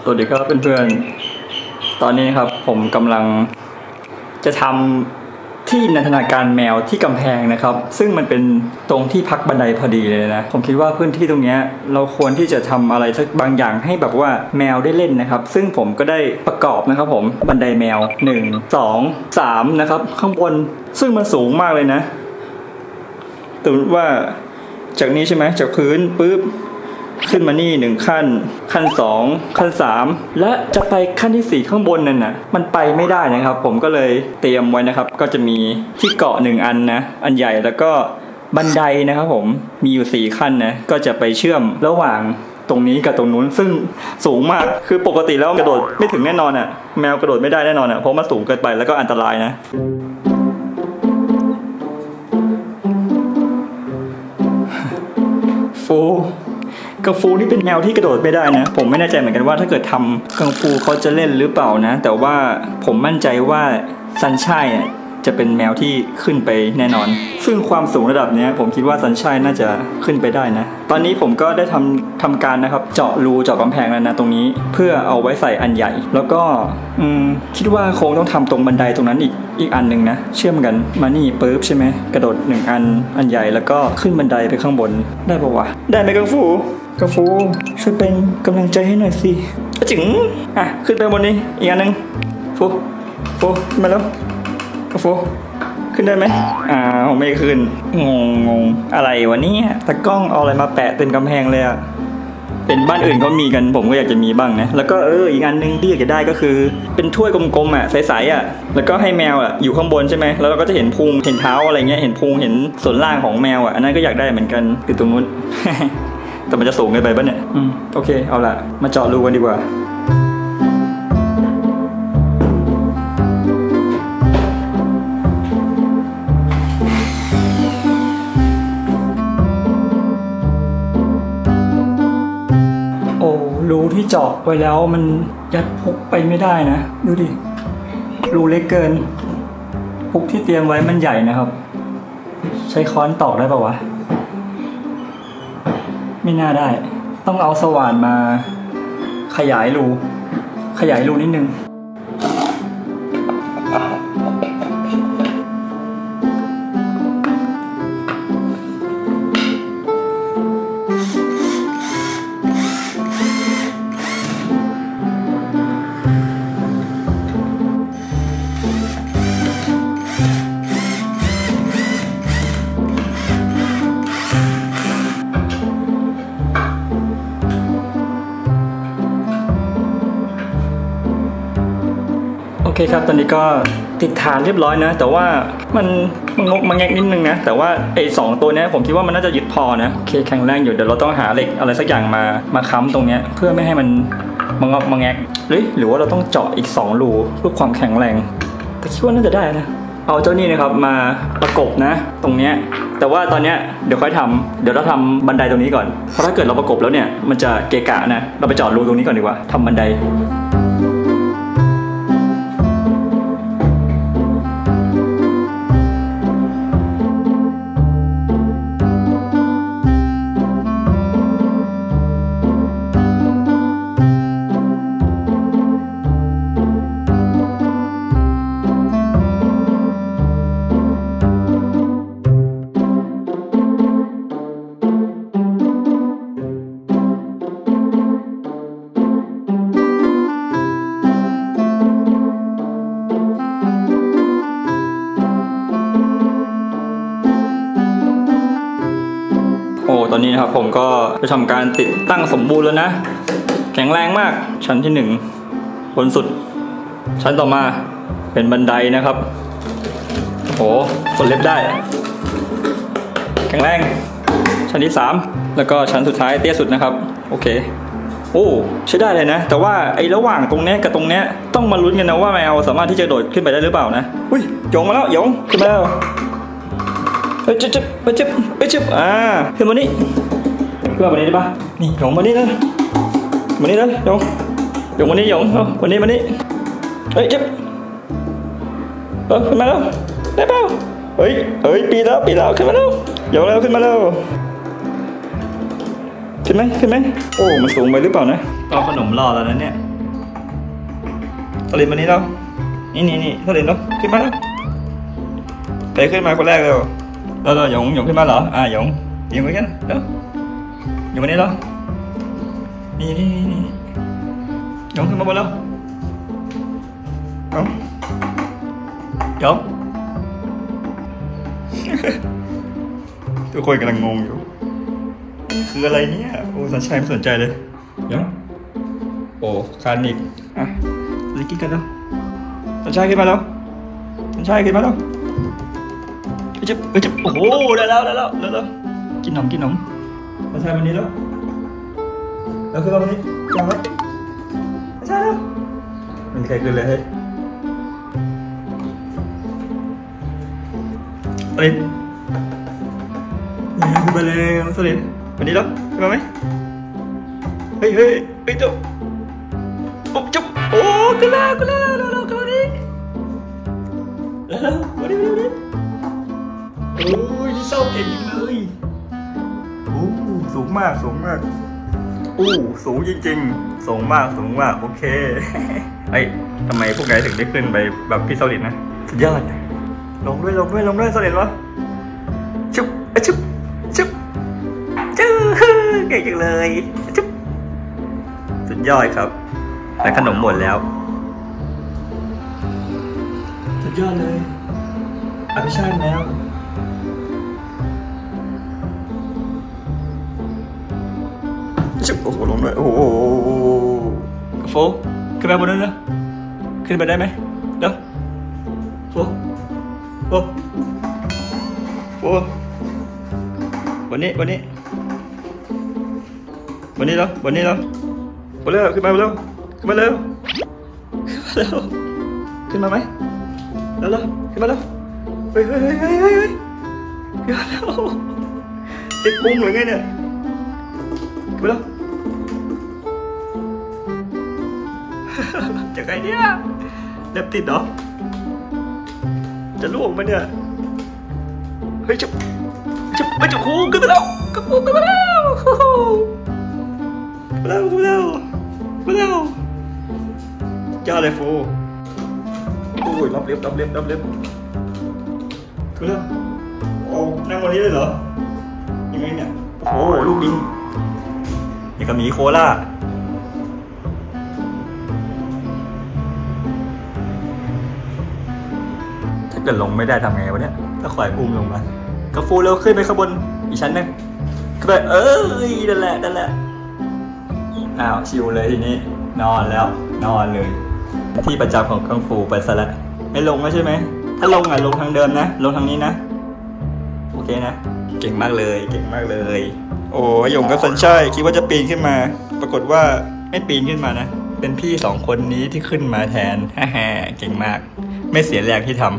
สวัสดีครับเพื่อนๆตอนนี้ครับผมกำลังจะทำที่นันทนาการแมวที่กำแพงนะครับซึ่งมันเป็นตรงที่พักบันไดพอดีเลยนะผมคิดว่าพื้นที่ตรงนี้เราควรที่จะทำอะไรสักบางอย่างให้แบบว่าแมวได้เล่นนะครับซึ่งผมก็ได้ประกอบนะครับผมบันไดแมว1 2 3นะครับข้างบนซึ่งมันสูงมากเลยนะสมมติว่าจากนี้ใช่ไหมจากพื้นปุ๊บขึ้นมานี่1ขั้นขั้น2ขั้น3และจะไปขั้นที่4ข้างบนนั่นน่ะมันไปไม่ได้นะครับผมก็เลยเตรียมไว้นะครับก็จะมีที่เกาะ1อันนะอันใหญ่แล้วก็บันไดนะครับผมมีอยู่4ขั้นนะก็จะไปเชื่อมระหว่างตรงนี้กับตรงนู้นซึ่งสูงมากคือปกติแล้วกระโดดไม่ถึงแน่นอนอ่ะแมวกระโดดไม่ได้แน่นอนอ่ะเพราะมันสูงเกินไปแล้วก็อันตรายนะกังฟูนี่เป็นแมวที่กระโดดไม่ได้นะผมไม่แน่ใจเหมือนกันว่าถ้าเกิดทำกังฟูเขาจะเล่นหรือเปล่านะแต่ว่าผมมั่นใจว่าซันชัยจะเป็นแมวที่ขึ้นไปแน่นอนซึ่งความสูงระดับนี้ผมคิดว่าซันชัยน่าจะขึ้นไปได้นะตอนนี้ผมก็ได้ทำการนะครับเจาะรูเจาะกำแพงแล้วนะตรงนี้เพื่อเอาไว้ใส่อันใหญ่แล้วก็คิดว่าคงต้องทำตรงบันไดตรงนั้นอีกอันหนึ่งนะเชื่อมกันมานี่ปึ๊บใช่ไหมกระโดด1อันใหญ่แล้วก็ขึ้นบันไดไปข้างบนได้ปะวะได้ไหมกังฟูช่วยเป็นกำลังใจให้หน่อยสิจึงขึ้นไปบนนี้อีกอันหนึ่งฟูมาแล้วกาโฟขึ้นได้ไหมผมไม่ขึ้นงงอะไรวะเนี่ยตะกล้องเอาอะไรมาแปะเต็มกำแพงเลยอะเป็นบ้านอื่นก็มีกันผมก็อยากจะมีบ้างนะแล้วก็อีกอันนึงที่อยากจะได้ก็คือเป็นถ้วยกลมๆใสๆแล้วก็ให้แมวอยู่ข้างบนใช่ไหมแล้วเราก็จะเห็นพุงเห็นเท้าอะไรเงี้ยเห็นพุงเห็นส่วนล่างของแมวอันนั้นก็อยากได้เหมือนกันคือตรงนู้น แต่มันจะสูงเกินไปป่ะเนี่ยโอเคเอาละมาเจาะรูกันดีกว่ารูที่เจาะไว้แล้วมันยัดพุกไปไม่ได้นะดูดิรูเล็กเกินพุกที่เตรียมไว้มันใหญ่นะครับใช้ค้อนตอกได้ป่าวะไม่น่าได้ต้องเอาสว่านมาขยายรูนิดนึงโอเคครับตอนนี้ก็ติดฐานเรียบร้อยนะแต่ว่ามันงกมาแงกนิดนึงนะแต่ว่าไอ้2ตัวนี้ผมคิดว่ามันน่าจะยึดพอนะโอเคแข็งแรงอยู่เดี๋ยวเราต้องหาเหล็กอะไรสักอย่างมาค้ำตรงนี้เพื่อไม่ให้มันงอกมาแงกหรือว่าเราต้องเจาะอีก2รูเพื่อความแข็งแรงแต่คิดว่าน่าจะได้นะเอาเจ้านี่นะครับมาประกบนะตรงนี้แต่ว่าตอนนี้เดี๋ยวค่อยทำเดี๋ยวเราทำบันไดตรงนี้ก่อนเพราะถ้าเกิดเราประกบแล้วเนี่ยมันจะเกะกะนะเราไปเจาะรูตรงนี้ก่อนดีกว่าทำบันไดตอนนี้นะครับผมก็จะทำการติดตั้งสมบูรณ์แล้วนะแข็งแรงมากชั้นที่1บนสุดชั้นต่อมาเป็นบันไดนะครับโอ้กดเล็บได้แข็งแรงชั้นที่3แล้วก็ชั้นสุดท้ายเตี้ยสุดนะครับโอเคโอ้ใช้ได้เลยนะแต่ว่าไอ้ระหว่างตรงนี้กับตรงนี้ต้องมาลุ้นกันนะว่าแมวสามารถที่จะโดดขึ้นไปได้หรือเปล่านะอุ้ยยงมาแล้วยงขึ้นมาแล้วจึ๊บขึ้นมานี่ขึ้นมาบนนี้ได้ปะนี่ยงมานี่นะมานี่นะยงมานี่ยงมานี่จึ๊บขึ้นมาแล้วได้เปล่าเฮ้ยปีแล้วขึ้นมาแล้วยงแล้วขึ้นมาแล้ว ขึ้นไหมโอ้มันสูงไปหรือเปล่านะเอาขนมรอแล้วนะเนี่ยสลิดมานี่แล้วนี่สลิดแล้วขึ้นมาแล้วใครขึ้นมาคนแรกเร็วแล้วหยงขึ้นมาเหรอหยงไปกันเร็วหยงมานี่แล้วนี่หยงขึ้นมาบนแล้วหยง ทุกคนกำลังงงอยู่คืออะไรเนี่ยโอ้สัญชัยไม่สนใจเลยเดี๋ยวโอ้คานิกเลยกินกันแล้วสัญชัยขึ้นมาแล้วจึ๊บโอ้โหได้แล้วกินหนมสัญชัยวันนี้แล้วขึ้นมาวันนี้จังไหมสัญชัยแล้วมันใครขึ้นเลยเฮ้ยขึ้นมาเลยน้องสลิดวันนี้แล้วขึ้นมาไหมเฮ้ยจุ๊บจุ๊บโอ้ขึ้นแล้วนี่แล้ววันนี้โอ้ยนี่เศร้าเก่งเลยโอ้สูงมากโอ้สูงจริงๆสูงมากโอเคเฮ้ยทำไมพวกนายถึงได้ขึ้นไปแบบพี่สลิดนะสุดยอดลงด้วยสลิดวะจุ๊บเก่งจังเลยจุ๊บสุดยอดครับแต่ขนมหมดแล้วสุดยอดเลยอภิชาติแล้วจุ๊บโอ้โหลงด้วยโอ้โหโฟขึ้นไปบนนั้นนะขึ้นไปได้ไหมเดี๋ยวโฟวันนี้แล้วขึ้นมาเร็วขึ้นมาไหมแล้วขึ้นมาแล้วเฮ้ยขึ้นมาแล้วติดพุงหรือไงเนี่ยขึ้นมาแล้วจะไงเนี่ยเล็บติดเหรอจะล่วงไหมเนี่ยเฮ้ยจุ๊บคูขึ้นมาแล้วจ้าเลยฟูโอ้ยรับเล็บคือโอ้นั่งวันนี้เลยเหรอยังไงเนี่ยโอ้ลูกดิงนี่ก็มีโคล่าถ้าเกิดลงไม่ได้ทำไงวะเนี่ยถ้าขวายอุ้มลงมากระฟูเร็วขึ้นไปข้างบนอีกชั้นนึงขึ้นไปนั่นแหละอ้าวชิวเลยทีนี้นอนเลยที่ประจำของกังฟูไปซะแล้วไม่ลงแล้วใช่ไหมถ้าลงลงทางเดิมนะลงทางนี้นะโอเคนะเก่งมากเลยโอ้ยงกับสัญชัยคิดว่าจะปีนขึ้นมาปรากฏว่าไม่ปีนขึ้นมานะเป็นพี่สองคนนี้ที่ขึ้นมาแทนฮ่าเก่งมากไม่เสียแรงที่ทำ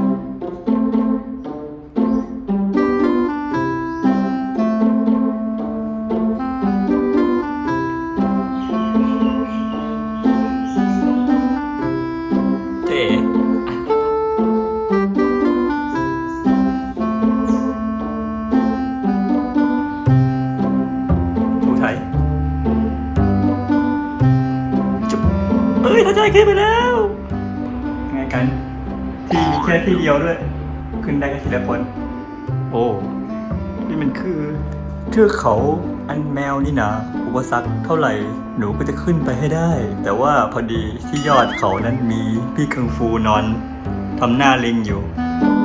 ถ้าใจขึ้นไปแล้วไงกันที่มีแค่ที่เดียวด้วยขึ้นได้แค่ทีละคนโอ้นี่มันคือเทือกเขาอันแมวนี่นะอุปสรรคเท่าไหร่หนูก็จะขึ้นไปให้ได้แต่ว่าพอดีที่ยอดเขานั้นมีพี่กังฟูนอนทำหน้าลิงอยู่